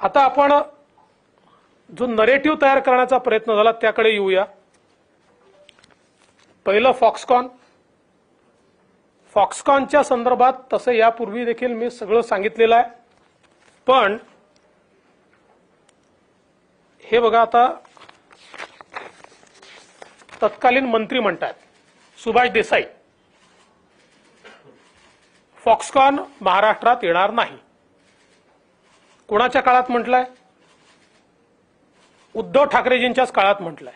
आता आपण जो नरेटिव्ह तयार करण्याचा प्रयत्न झाला त्याकडे येऊया। पहिलं फॉक्सकॉनच्या संदर्भात तसं यापूर्वी देखील मी सगळं सांगितलेलं आहे, पण हे बघा आता तत्कालीन मंत्री म्हणतात सुभाष देसाई फॉक्सकॉन महाराष्ट्रात येणार नाही। कोणाच्या काळात म्हटलंय? उद्धव ठाकरेजींच्याच काळात म्हटलंय।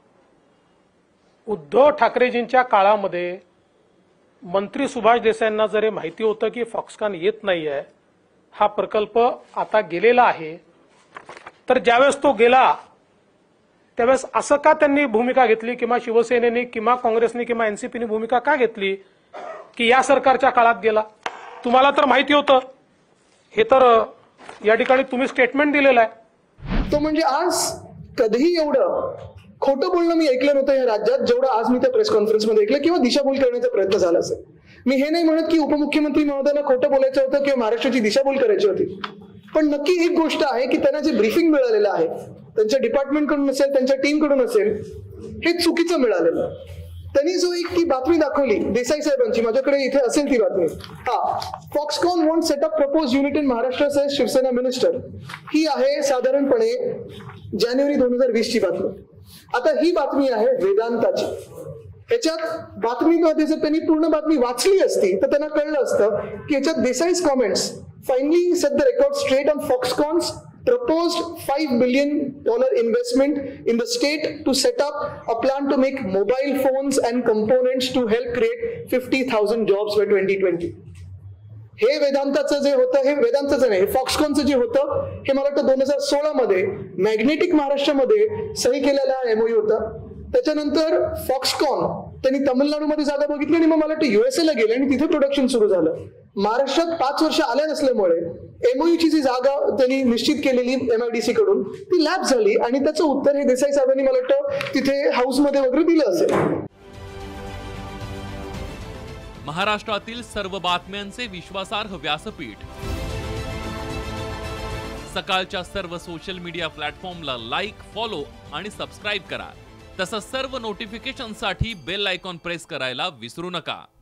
उद्धव ठाकरेजींच्या काळामध्ये मंत्री सुभाष देसाईंना जरी माहिती होतं की फॉक्सकॉन येत नाहीये, हा प्रकल्प आता गेलेला आहे, तर ज्यावेळेस तो गेला त्यावेळेस असं का त्यांनी भूमिका घेतली किंवा शिवसेनेने किंवा काँग्रेसने किंवा एनसीपीने भूमिका का घेतली की या सरकारच्या काळात गेला? तुम्हाला तर माहिती होतं, हे तर या ठिकाणी तुम्ही स्टेटमेंट दिलेलं आहे। तो म्हणजे आज कधीही एवढं खोटं बोलणं मी ऐकलं नव्हतं या राज्यात जेवढं आज मी त्या प्रेस कॉन्फरन्समध्ये ऐकलं किंवा दिशाभूल करण्याचा प्रयत्न झाला असेल। मी हे नाही म्हणत की उपमुख्यमंत्री महोदयांना खोटं बोलायचं होतं किंवा महाराष्ट्राची दिशाभूल करायची होती, पण नक्की एक गोष्ट आहे की त्यांना जे ब्रीफिंग मिळालेलं आहे त्यांच्या डिपार्टमेंटकडून असेल त्यांच्या टीमकडून असेल हे चुकीचं मिळालेलं। त्यांनी जो एक ती बातमी दाखवली देसाई साहेबांची, माझ्याकडे इथे असेल ती बातमी, Foxconn want set up propose unit in Maharashtra says Shiv Sena minister, ही आहे साधारणपणे जानेवारी 2020 ची बातमी। आता ही बातमी आहे वेदांताची। याच्यात बातमीमध्ये जर त्यांनी पूर्ण बातमी वाचली असती तर त्यांना कळलं असतं की याच्यात Desai's comments finally set the record straight on Foxconn's proposed $5 billion investment in the state to set up a plant to make mobile phones and components to help create 50,000 jobs by 2020. हे वेदांताचं जे होतं, हे वेदांताचं नाही, फॉक्सकॉनचं जे होतं हे मला वाटतं 2016 मध्ये मॅग्नेटिक महाराष्ट्रामध्ये सही केलेला एमओयू होता। त्याच्यानंतर फॉक्सकॉन त्यांनी तामिळनाडूमध्ये जागा बघितली आणि मग मला वाटतं USA ला गेले आणि तिथे प्रोडक्शन सुरू झालं। महाराष्ट्रात 5 वर्ष आल्या नसल्यामुळे एमओयूची जी जागा त्यांनी निश्चित केलेली MIDC कडून ती लॅप झाली आणि त्याचं उत्तर हे देसाई साहेबांनी मला वाटतं तिथे हाऊसमध्ये वगैरे दिलं असेल। महाराष्ट्रातील सर्व बातम्यांचे विश्वासार्ह व्यासपीठ, सकाळच्या सर्व सोशल मीडिया प्लॅटफॉर्मला लाईक, फॉलो आणि सबस्क्राईब करा। तसंच सर्व नोटिफिकेशनसाठी बेल आयकॉन प्रेस करायला विसरू नका।